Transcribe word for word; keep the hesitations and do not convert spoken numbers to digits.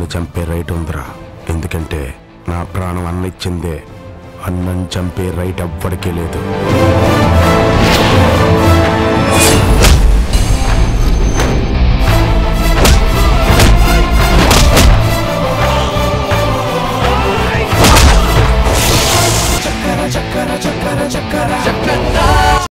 చంపే రైట్ ఉందిరా. ఎందుకంటే నా ప్రాణం అన్న ఇచ్చిందే, అన్నం చంపే రైట్ ఎవ్వడికి లేదు.